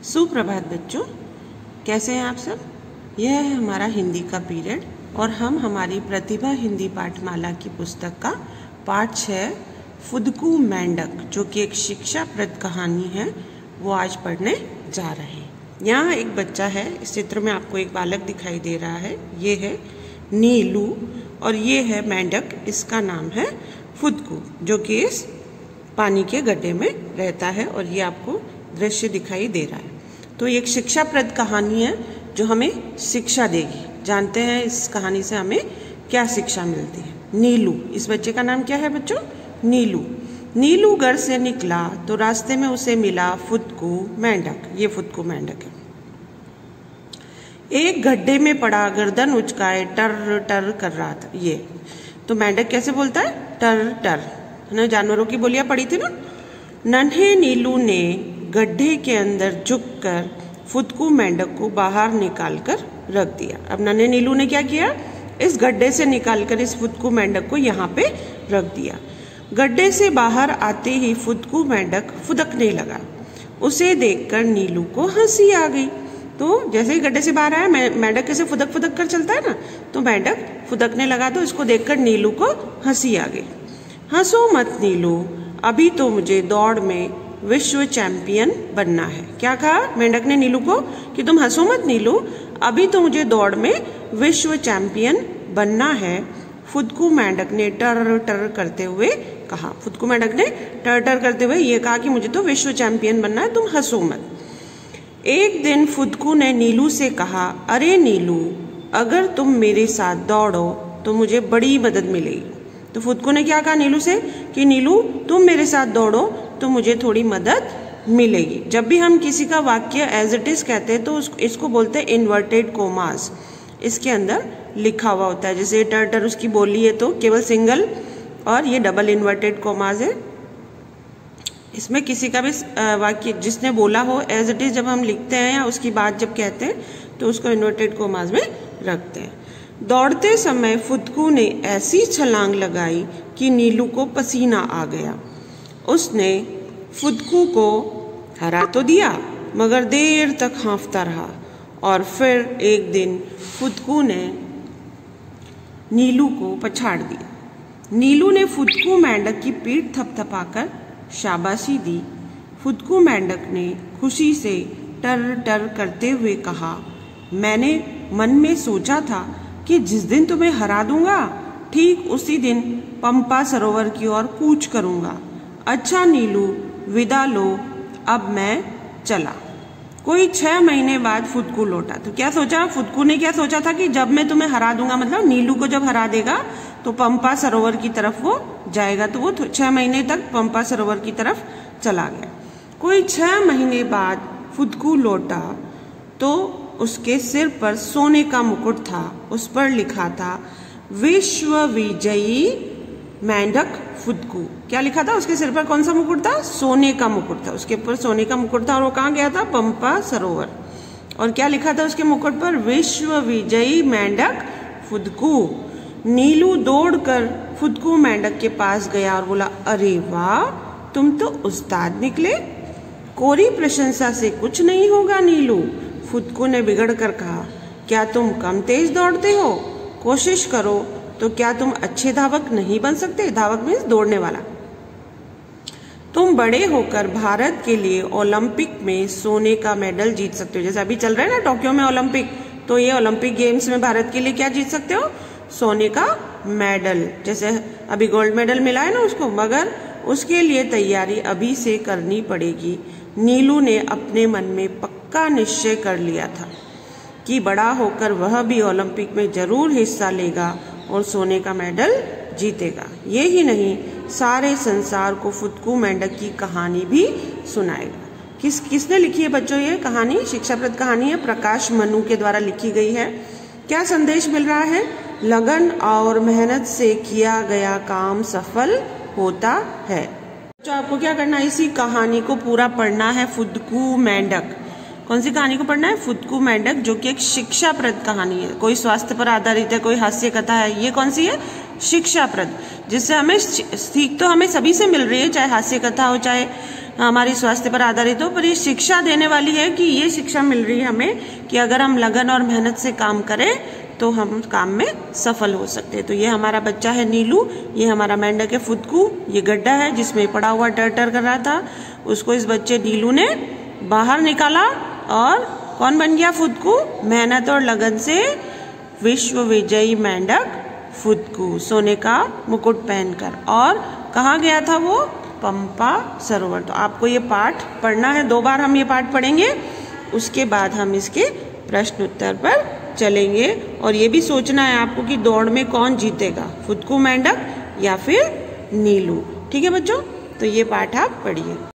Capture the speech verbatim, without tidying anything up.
सुप्रभात बच्चों, कैसे हैं आप सब। यह है हमारा हिंदी का पीरियड और हम हमारी प्रतिभा हिंदी पाठमाला की पुस्तक का पाठ छः फुदकू मेंढक, जो कि एक शिक्षाप्रद कहानी है, वो आज पढ़ने जा रहे हैं। यहाँ एक बच्चा है, इस चित्र में आपको एक बालक दिखाई दे रहा है, ये है नीलू और ये है मेंढक, इसका नाम है फुदकू, जो कि इस पानी के गड्ढे में रहता है और ये आपको दृश्य दिखाई दे रहा है। तो ये एक शिक्षाप्रद कहानी है जो हमें शिक्षा देगी। जानते हैं इस कहानी से हमें क्या शिक्षा मिलती है। नीलू, इस बच्चे का नाम क्या है बच्चों? नीलू। नीलू घर से निकला तो रास्ते में उसे मिला फुदकू मेंढक। ये फुदकू मेंढक है। एक गड्ढे में पड़ा गर्दन उचकाए टर टर कर रहा था। ये तो मेंढक कैसे बोलता है? टर टर, है ना, जानवरों की बोलियां पड़ी थी ना। नन्हे नीलू ने गड्ढे के अंदर झुककर फुदकू मेंढक को बाहर निकालकर रख दिया। अब नन्हे नीलू ने क्या किया? इस गड्ढे से निकालकर इस फुदकू मेंढक को यहाँ पे रख दिया। गड्ढे से बाहर आते ही फुदकू मेंढक फुदकने लगा। उसे देखकर नीलू को हंसी आ गई। तो जैसे ही गड्ढे से बाहर आया, मेंढक कैसे फुदक फुदक कर चलता है ना, तो मेंढक फुदकने लगा, तो इसको देखकर नीलू को हंसी आ गई। हंसो मत नीलू, अभी तो मुझे दौड़ में विश्व चैंपियन बनना है। क्या कहा मेंढक ने नीलू को कि तुम हंसो मत नीलू, अभी तो मुझे दौड़ में विश्व चैंपियन बनना है। फुदकू मेंढक ने टर टर करते हुए कहा। फुदकू मेंढक ने टर टर करते हुए ये कहा कि मुझे तो विश्व चैंपियन बनना है, तुम हंसो मत। एक दिन फुदकू ने नीलू से कहा, अरे नीलू, अगर तुम मेरे साथ दौड़ो तो मुझे बड़ी मदद मिलेगी। तो फुदकू ने क्या कहा नीलू से कि नीलू, तुम मेरे साथ दौड़ो तो मुझे थोड़ी मदद मिलेगी। जब भी हम किसी का वाक्य एज इट इज कहते हैं तो इसको बोलते हैं इन्वर्टेड कोमास। इसके अंदर लिखा हुआ होता है, जैसे टर टर उसकी बोली है तो केवल सिंगल और ये डबल इन्वर्टेड कोमास है। इसमें किसी का भी वाक्य जिसने बोला हो एज इट इज जब हम लिखते हैं या उसकी बात जब कहते हैं तो उसको इन्वर्टेड कोमास में रखते हैं। दौड़ते समय फुदकू ने ऐसी छलांग लगाई कि नीलू को पसीना आ गया। उसने फुदकू को हरा तो दिया मगर देर तक हाँफता रहा और फिर एक दिन फुदकू ने नीलू को पछाड़ दिया। नीलू ने फुदकू मेंढक की पीठ थपथपाकर शाबाशी दी। फुदकू मेंढक ने खुशी से टर टर करते हुए कहा, मैंने मन में सोचा था कि जिस दिन तुम्हें हरा दूंगा ठीक उसी दिन पंपा सरोवर की ओर कूच करूंगा। अच्छा नीलू, विदा लो, अब मैं चला। कोई छह महीने बाद फुदकू लौटा। तो क्या सोचा फुदकू ने? क्या सोचा था कि जब मैं तुम्हें हरा दूंगा, मतलब नीलू को जब हरा देगा तो पंपा सरोवर की तरफ वो जाएगा। तो वो छह महीने तक पंपा सरोवर की तरफ चला गया। कोई छह महीने बाद फुदकू लौटा तो उसके सिर पर सोने का मुकुट था। उस पर लिखा था, विश्व विजयी मेंढक फुदकू। क्या लिखा था उसके सिर पर? कौन सा मुकुट था? सोने का मुकुट था। उसके ऊपर सोने का मुकुट था और वो कहाँ गया था? पंपा सरोवर। और क्या लिखा था उसके मुकुट पर? विश्व विजयी मेंढक फुदकू। नीलू दौड़कर फुदकू मेंढक के पास गया और बोला, अरे वाह, तुम तो उस्ताद निकले। कोरी प्रशंसा से कुछ नहीं होगा नीलू, फुदकू ने बिगड़ कर कहा। क्या तुम कम तेज दौड़ते हो? कोशिश करो तो क्या तुम अच्छे धावक नहीं बन सकते? धावक मीन्स दौड़ने वाला। तुम बड़े होकर भारत के लिए ओलंपिक में सोने का मेडल जीत सकते हो। जैसे अभी चल रहा है ना टोक्यो में ओलंपिक, तो ये ओलंपिक गेम्स में भारत के लिए क्या जीत सकते हो? सोने का मेडल। जैसे अभी गोल्ड मेडल मिला है ना उसको, मगर उसके लिए तैयारी अभी से करनी पड़ेगी। नीलू ने अपने मन में पक्का निश्चय कर लिया था कि बड़ा होकर वह भी ओलंपिक में जरूर हिस्सा लेगा और सोने का मेडल जीतेगा। ये ही नहीं, सारे संसार को फुदकू मेंढक की कहानी भी सुनाएगा। किस किसने लिखी है बच्चों ये कहानी? शिक्षाप्रद कहानी है, प्रकाश मनु के द्वारा लिखी गई है। क्या संदेश मिल रहा है? लगन और मेहनत से किया गया काम सफल होता है। तो आपको क्या करना है? इसी कहानी को पूरा पढ़ना है। फुदकू मेंढक, कौन सी कहानी को पढ़ना है? फुदकू मेंढक, जो कि एक शिक्षाप्रद कहानी है। कोई स्वास्थ्य पर आधारित है, कोई हास्य कथा है। ये कौन सी है? शिक्षाप्रद, जिससे हमें सीख तो हमें सभी से मिल रही है, चाहे हास्य कथा हो, चाहे हमारी स्वास्थ्य पर आधारित हो, पर ये शिक्षा देने वाली है कि ये शिक्षा मिल रही है हमें कि अगर हम लगन और मेहनत से काम करें तो हम काम में सफल हो सकते हैं। तो ये हमारा बच्चा है नीलू, ये हमारा मेंढक है फुदकू, ये गड्ढा है जिसमें पड़ा हुआ टर टर कर रहा था, उसको इस बच्चे नीलू ने बाहर निकाला और कौन बन गया? फुदकू। मेहनत और लगन से विश्व विजयी मेंढक फुदकू, सोने का मुकुट पहनकर। और कहाँ गया था वो? पंपा सरोवर। तो आपको ये पाठ पढ़ना है, दो बार हम ये पाठ पढ़ेंगे, उसके बाद हम इसके प्रश्न उत्तर पर चलेंगे। और ये भी सोचना है आपको कि दौड़ में कौन जीतेगा, फुदकू मेंढक या फिर नीलू। ठीक है बच्चों, तो ये पाठ आप पढ़िए।